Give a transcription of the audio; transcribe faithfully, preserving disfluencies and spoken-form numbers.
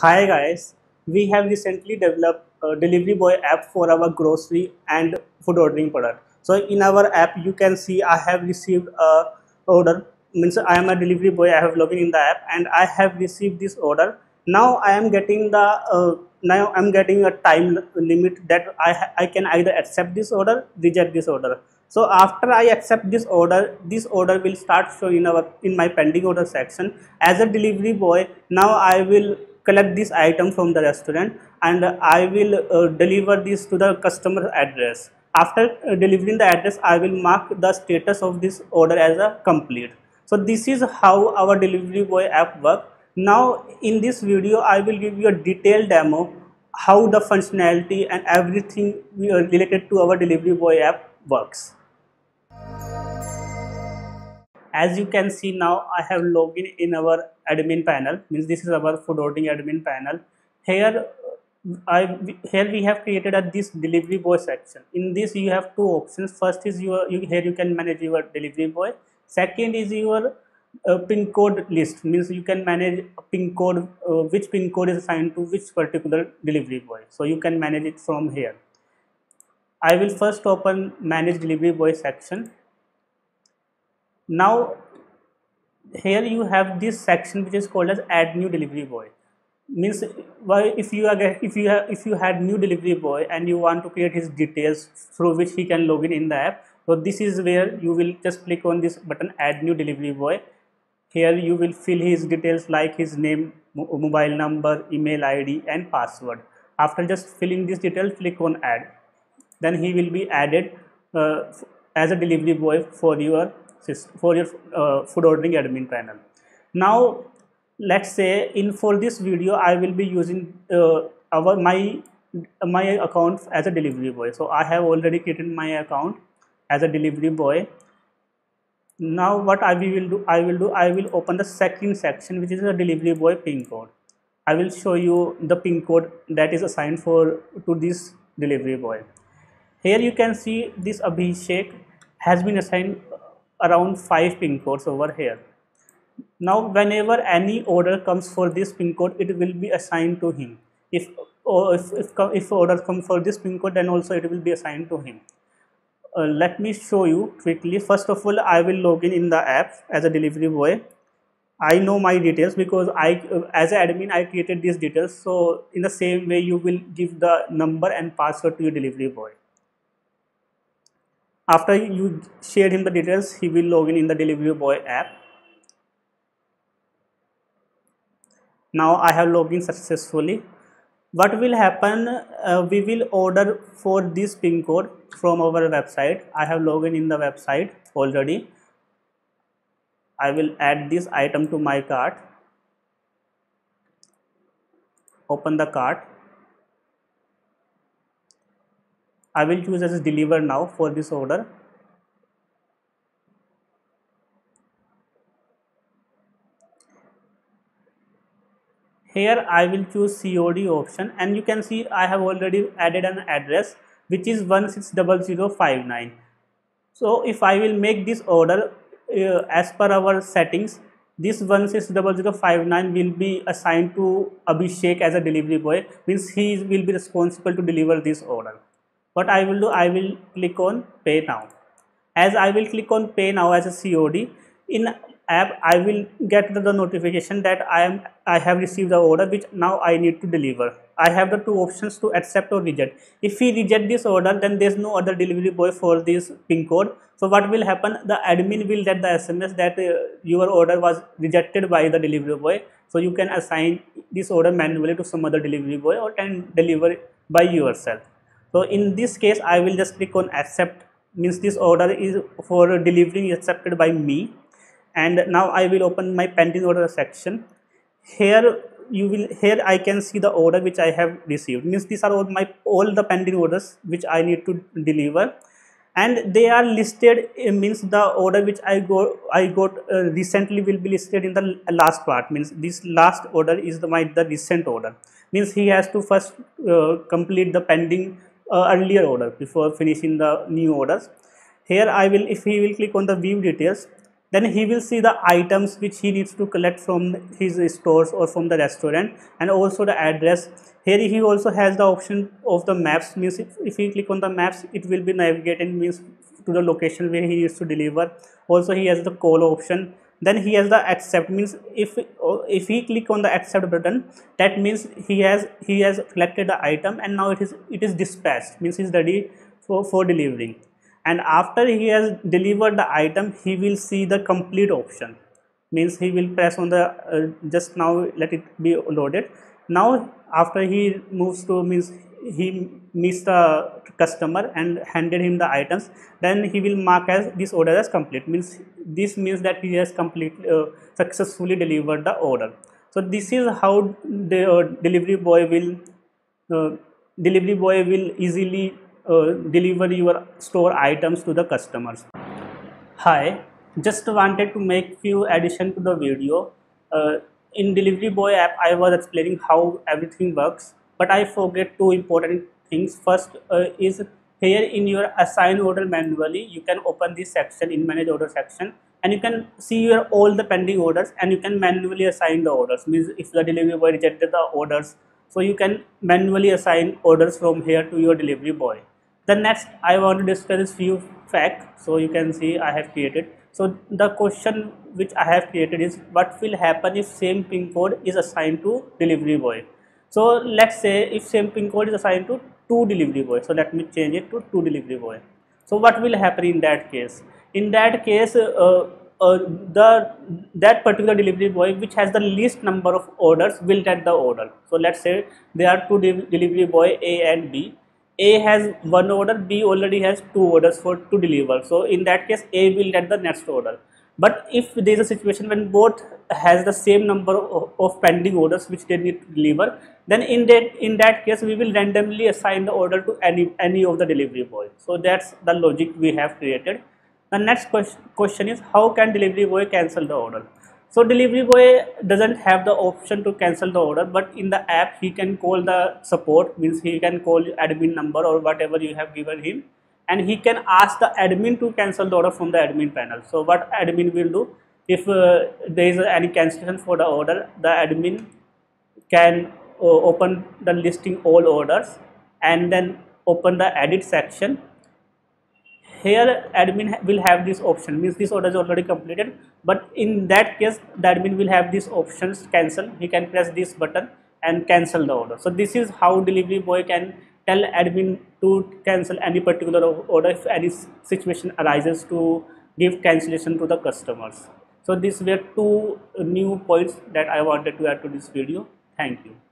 Hi guys, we have recently developed a delivery boy app for our grocery and food ordering product. So in our app you can see I have received a order, means I am a delivery boy, I have logged in the app and I have received this order. Now I am getting the uh, now I'm getting a time limit that I I can either accept this order, reject this order. So after I accept this order, this order will start showing in our in my pending order section. As a delivery boy, now I will collect this item from the restaurant and I will uh, deliver this to the customer address. After uh, delivering the address, I will mark the status of this order as a complete. So this is how our delivery boy app works. Now in this video, I will give you a detailed demo how the functionality and everything related to our delivery boy app works. As you can see now, I have logged in in our admin panel, means this is our food ordering admin panel. Here I here we have created a this delivery boy section. In this you have two options. First is your you, here you can manage your delivery boy. Second is your uh, pin code list, means you can manage a pin code, uh, which pin code is assigned to which particular delivery boy, so you can manage it from here. I will first open manage delivery boy section. Now here you have this section which is called as add new delivery boy. Means why if you are if you have if you had new delivery boy and you want to create his details through which he can log in in the app, so this is where you will just click on this button, add new delivery boy. Here you will fill his details like his name, mobile number, email I D and password. After just filling this detail, click on add. Then he will be added uh, as a delivery boy for your for your uh, food ordering admin panel. Now let's say in for this video I will be using uh, our my my account as a delivery boy. So I have already created my account as a delivery boy. Now what I will do I will do I will open the second section, which is a delivery boy pin code. I will show you the pin code that is assigned for to this delivery boy. Here you can see this Abhishek has been assigned around five pin codes over here. Now whenever any order comes for this pin code, it will be assigned to him. If or if, if, if order comes for this pin code, then also it will be assigned to him. Uh, let me show you quickly. First of all, I will log in in the app as a delivery boy. I know my details because I uh, as an admin I created these details. So in the same way you will give the number and password to your delivery boy. After you share him the details, he will log in in the delivery boy app. Now I have logged in successfully. What will happen, uh, we will order for this pin code from our website. I have logged in in the website already. I will add this item to my cart. Open the cart. I will choose as deliver now for this order. Here I will choose C O D option and you can see I have already added an address which is one six zero zero five nine. So if I will make this order uh, as per our settings, this one six zero zero five nine will be assigned to Abhishek as a delivery boy, means he will be responsible to deliver this order. What I will do, I will click on pay now. As I will click on pay now as a C O D, in app I will get the, the notification that I am I have received the order which now I need to deliver. I have the two options to accept or reject. If we reject this order, then there is no other delivery boy for this pin code. So what will happen, the admin will get the S M S that uh, your order was rejected by the delivery boy, so you can assign this order manually to some other delivery boy or can deliver it by yourself. So in this case I will just click on accept, means this order is for delivering accepted by me. And now I will open my pending order section. Here you will here I can see the order which I have received, means these are all my all the pending orders which I need to deliver, and they are listed, means the order which I go I got uh, recently will be listed in the last part, means this last order is the my the recent order, means he has to first uh, complete the pending uh, earlier order before finishing the new orders. Here I will if he will click on the view details, Then he will see the items which he needs to collect from his stores or from the restaurant, and also the address. Here he also has the option of the maps, means if, if he click on the maps, it will be navigating means to the location where he needs to deliver. Also he has the call option. Then he has the accept, means if if he click on the accept button, that means he has he has collected the item and now it is it is dispatched, means he is ready for, for delivering. And after he has delivered the item, he will see the complete option, means he will press on the uh, just now let it be loaded. Now after he moves to, means he meets the customer and handed him the items, then he will mark as this order as complete, means this means that he has completely uh, successfully delivered the order. So this is how the uh, delivery boy will uh, delivery boy will easily uh, deliver your store items to the customers. Hi, just wanted to make few addition to the video. Uh, in Delivery Boy app, I was explaining how everything works, but I forget two important things. First uh, is here in your assign order manually, you can open this section in manage order section, and you can see your all the pending orders, and you can manually assign the orders. Means if the delivery boy rejected the orders, so you can manually assign orders from here to your delivery boy. The next I want to discuss is few facts. So you can see I have created. So the question which I have created is what will happen if same pin code is assigned to delivery boy. So let's say if same pin code is assigned to two delivery boy. So let me change it to two delivery boy. So what will happen in that case? In that case, uh, uh, the that particular delivery boy which has the least number of orders will get the order. So let's say there are two de delivery boy A and B. A has one order, B already has two orders for to deliver. So in that case, A will get the next order. But if there is a situation when both has the same number of, of pending orders which they need to deliver, then in that in that case we will randomly assign the order to any any of the delivery boy. So that's the logic we have created. The next question, question is how can delivery boy cancel the order? So delivery boy doesn't have the option to cancel the order, but in the app he can call the support, means he can call admin number or whatever you have given him, and he can ask the admin to cancel the order from the admin panel. So what admin will do, if uh, there is any cancellation for the order, the admin can uh, open the listing all orders and then open the edit section. Here admin will have this option, means this order is already completed, but in that case the admin will have these options cancel. He can press this button and cancel the order. So this is how delivery boy can tell admin to cancel any particular order if any situation arises to give cancellation to the customers. So these were two new points that I wanted to add to this video. Thank you.